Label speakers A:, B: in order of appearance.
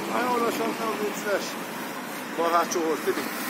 A: Nagyon lassan, nem vicces. Bal hátsó volt, Tibi.